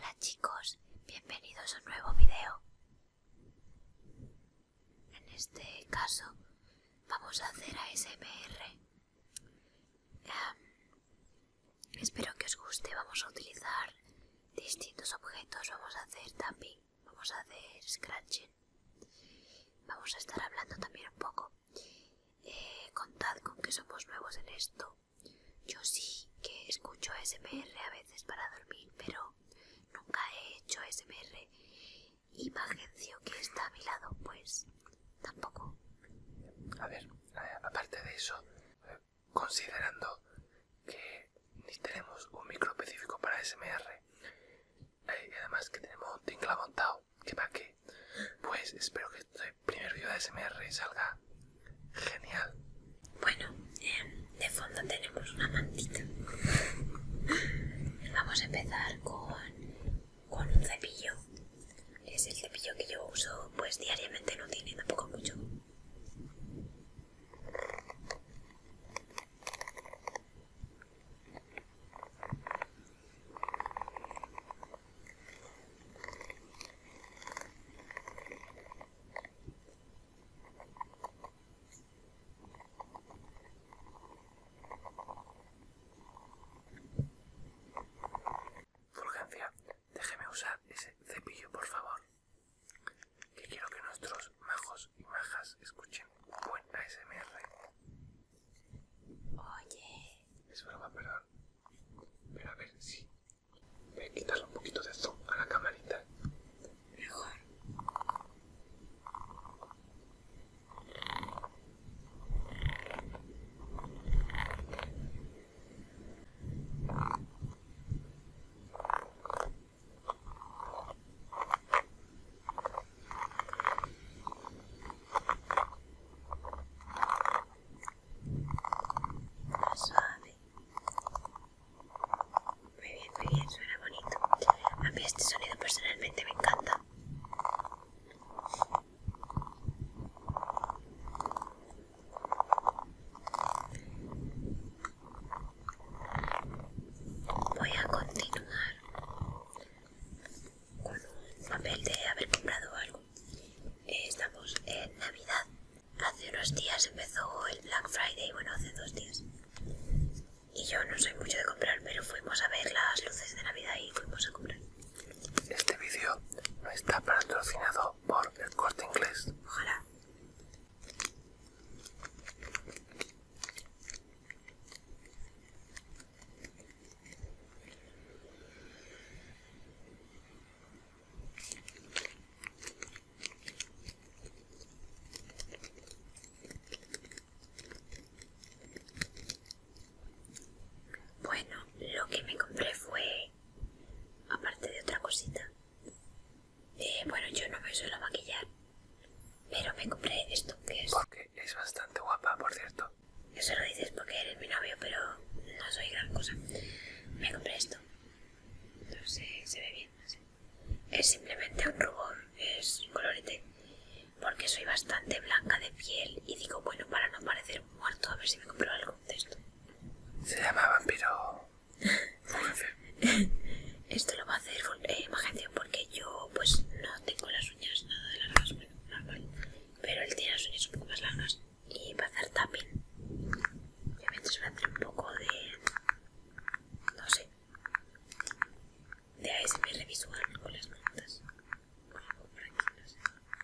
Hola chicos, bienvenidos a un nuevo video. En este caso vamos a hacer ASMR. Espero que os guste. Vamos a utilizar distintos objetos, vamos a hacer tapping, vamos a hacer scratching, vamos a estar hablando también un poco. Contad con que somos nuevos en esto. Yo sí que escucho ASMR a veces para dormir, pero nunca he hecho ASMR. Y Magencio, que está a mi lado, pues tampoco. A ver, aparte de eso, considerando que ni tenemos un micro específico para ASMR, y además que tenemos un tingla montado, que para qué, pues espero que este primer vídeo de ASMR salga genial. Bueno, de fondo tenemos una mantita. Vamos a empezar con un cepillo. Es el cepillo que yo uso pues diariamente, no tiene tampoco mucho. Fulgencia, déjeme usar ese cepillo, por favor, que quiero que nuestros majos y majas escuchen buen ASMR. Oye, Es broma, perdón. Pero a ver, sí. Voy a quitarle un poquito de zoom a la camarita. mejor. Más suave. Muy bien, suena bonito. A mí este sonido personalmente me encanta. Voy a continuar con un papel de haber comprado algo. Estamos en Navidad. Hace unos días empezó el Black Friday, bueno, hace 2 días. Y yo no soy mucho de comprar, pero fuimos a ver las luces de Navidad y fuimos a comprar. Este vídeo no está patrocinado por El Corte Inglés. Ojalá. Bueno, lo que me compré fue, aparte de otra cosita, bueno, yo no me suelo maquillar, pero me compré esto, que es... Porque es bastante guapa, por cierto. Eso lo dices porque eres mi novio, pero no soy gran cosa. Me compré esto. No sé, se ve bien, no sé. Es simplemente un rubor, es colorete, porque soy bastante blanca de piel y digo, bueno, para no parecer un muerto, a ver si me compro algo de esto. Se llama Vampiro Fulgencia. Esto lo va a hacer Magencio porque yo pues no tengo las uñas nada largas, bueno, normal, pero él tiene las uñas un poco más largas y va a hacer tapping. Obviamente se va a hacer un poco de, no sé, de ASMR visual con las plantas. Con algo por aquí, no sé.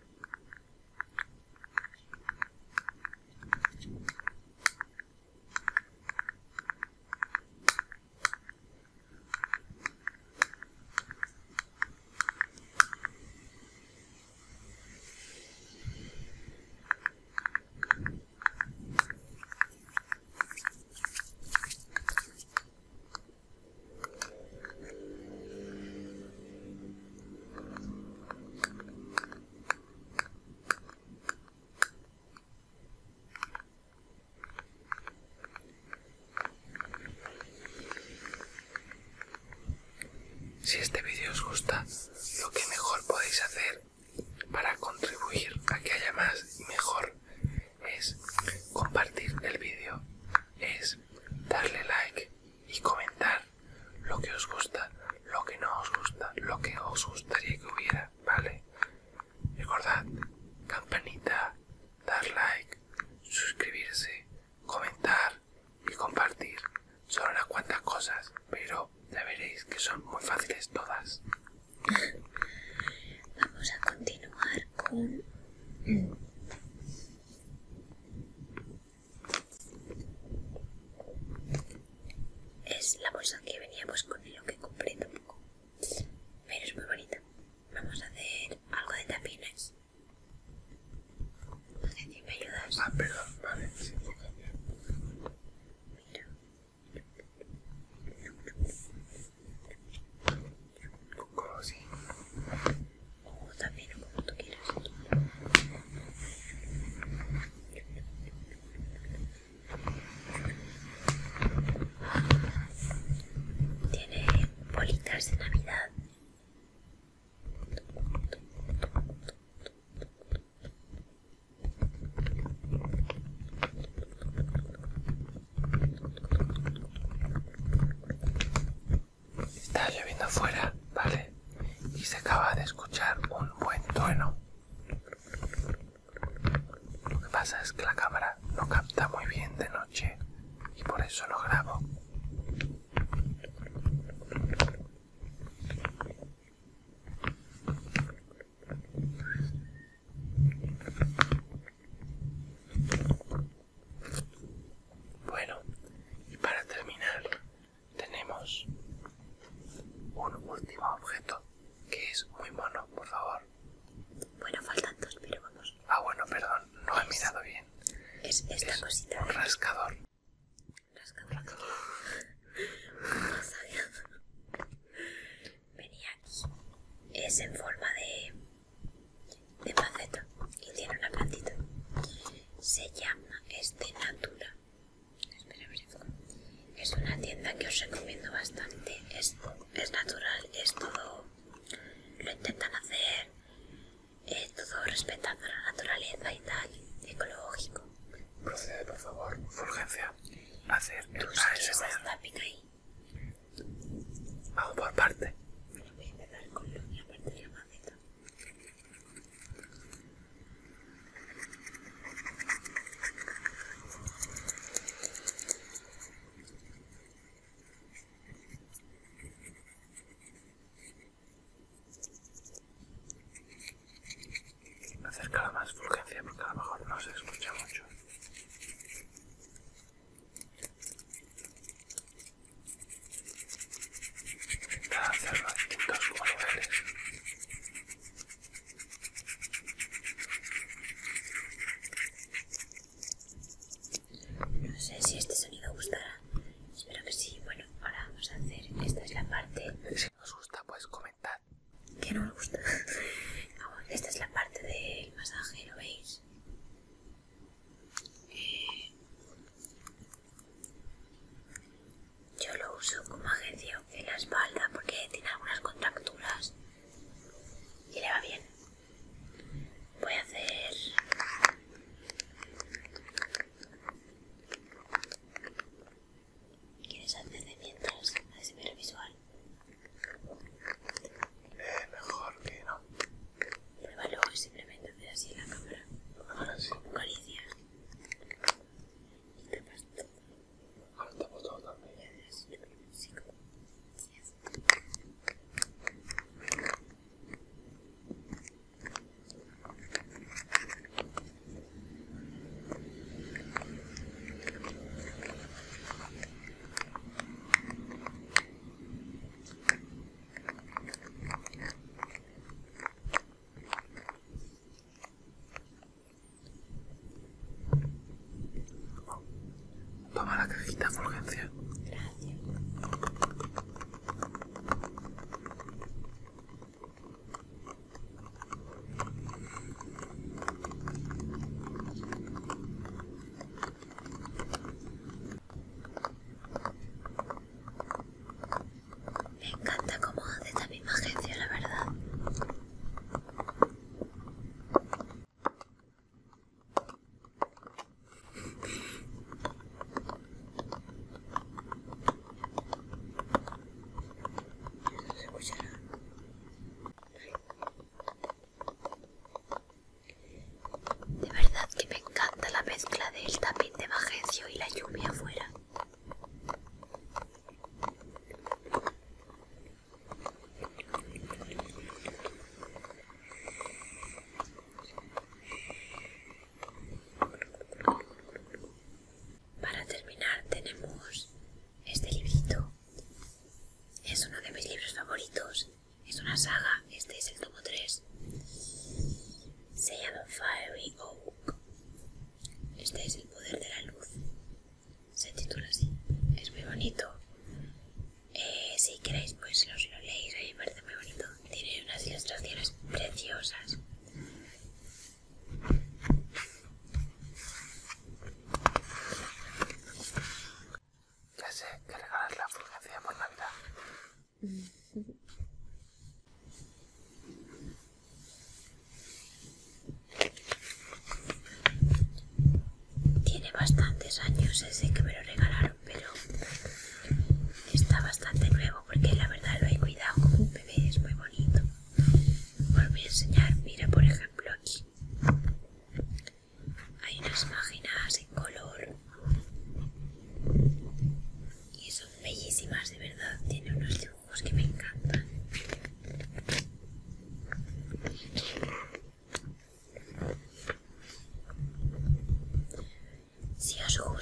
Si este vídeo os gusta, lo que mejor podéis hacer para contribuir a que haya más y mejor es compartir el vídeo, es darle like y comentar lo que os gusta, lo que no os gusta, lo fáciles todas. Vamos a continuar con... Es la bolsa que veníamos con lo que compré tampoco. Pero es muy bonita. Vamos a hacer algo de tapines. No sé si me ayudas. Ah, perdón, vale, sí, puedo cambiar. Mira. ¿Cómo así? O también como tú quieras. Tiene bolitas de Navidad. Está lloviendo afuera, ¿vale? Y se acaba de escuchar un buen trueno. Lo que pasa es que la cámara no capta muy bien de noche y por eso no grabo. Bueno, y para terminar tenemos un último objeto que es muy mono, por favor. Bueno, faltan dos, pero vamos. Ah, bueno, perdón, no he mirado bien. Es esta cosita. Un rascador. Rascador. Venía aquí. Es en forma de maceta y tiene una plantita. Se llama Natura. Espera, verifico. Es una tienda que os recomiendo bastante. Es natural, es todo. Lo intentan hacer todo respetando la naturaleza y tal, ecológico. Procede, por favor, Fulgencia. Hacer el Tú sigues ASMR. esta pica ahí. Vamos por parte. Voy a empezar con la parte de la maceta.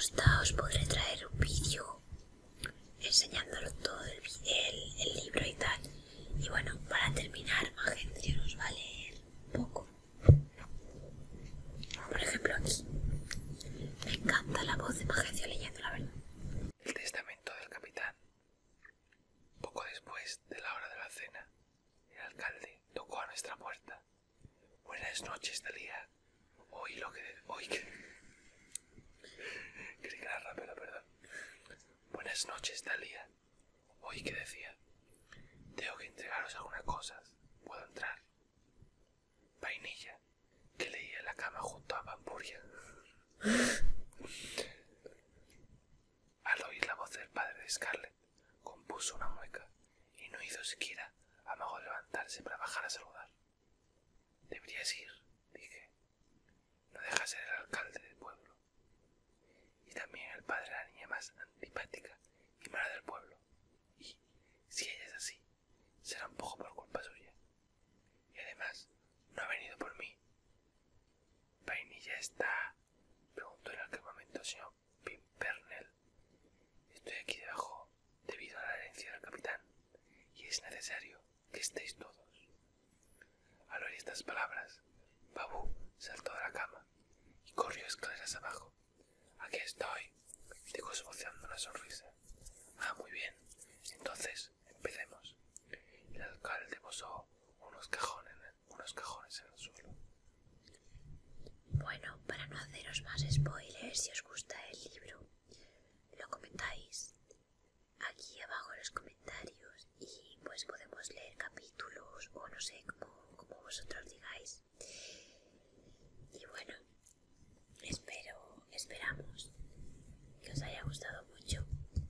gusta os podré traer un vídeo enseñándolo todo el libro y tal. Y bueno, para terminar, Magencio nos va a leer poco. Por ejemplo, aquí. Me encanta la voz de Magencio leyendo, la verdad. El testamento del capitán. Poco después de la hora de la cena, el alcalde tocó a nuestra puerta. Buenas noches, Dalía. Creí que era rapero, perdón. Buenas noches, Dalía. Oí que decía: tengo que entregaros algunas cosas. ¿Puedo entrar? Vainilla, que leía en la cama junto a Pampuria. Al oír la voz del padre de Scarlett, compuso una mueca y no hizo siquiera amago de levantarse para bajar a saludar. Deberías ir, dije. No deja de ser el alcalde del pueblo. Y también el padre de la niña más antipática y mala del pueblo. Y, si ella es así, será un poco por culpa suya. Y además, no ha venido por mí. ¿Vainilla está? Preguntó en aquel momento el señor Pimpernel. Estoy aquí debajo debido a la herencia del capitán, y es necesario que estéis todos. Al oír estas palabras, Babú saltó de la cama y corrió escaleras abajo. Aquí estoy, dijo esbozando una sonrisa. Ah, muy bien. Entonces, empecemos. El alcalde posó unos cajones en el suelo. Bueno, para no haceros más spoilers, si os gusta el libro, lo comentáis aquí abajo en los comentarios y pues podemos leer capítulos o no sé, como vosotros digáis. Y bueno, esperamos que os haya gustado mucho.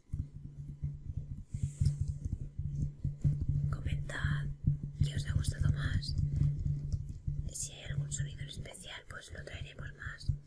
Comentad qué os ha gustado más. Si hay algún sonido en especial, pues lo traeremos más.